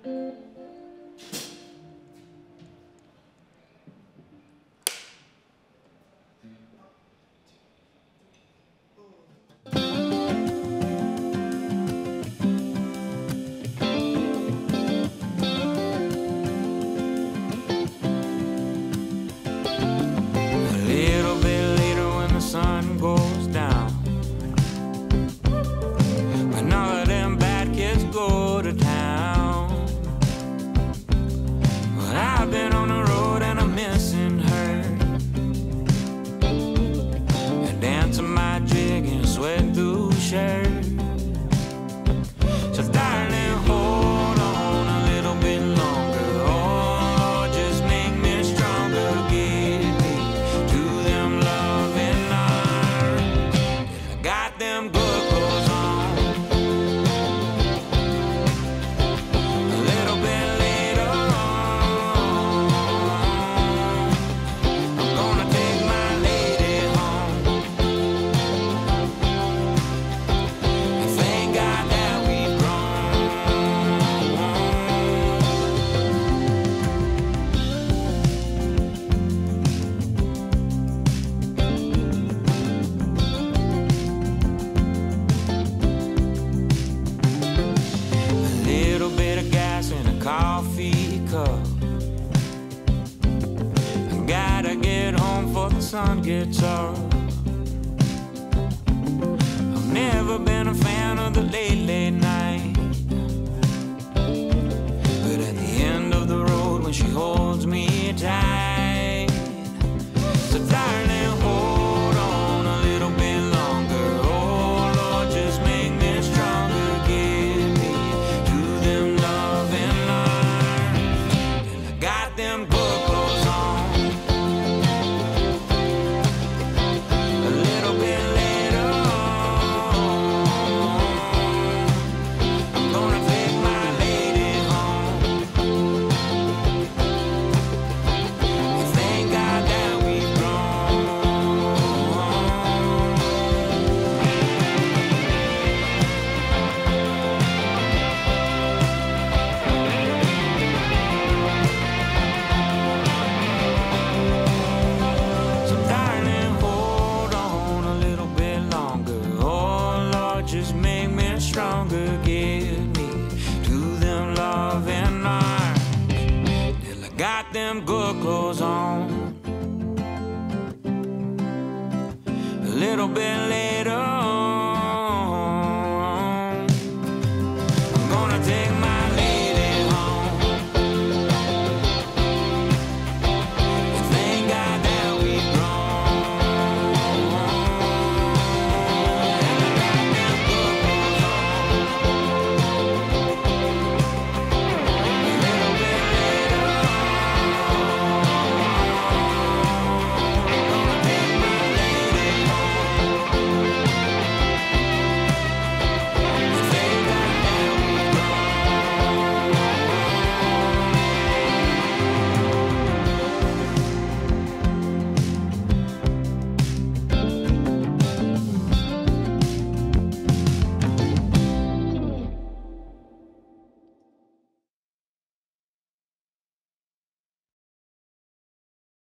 sun gets up. I've never been a fan of the late, late night, but at the end of the road when she holds me tight, so darling, hold on a little bit longer. Oh Lord, just make me stronger. Get me to them loving arms till I got them good clothes on. Just make me stronger, get me to them loving arms till I got them good clothes on. A little bit later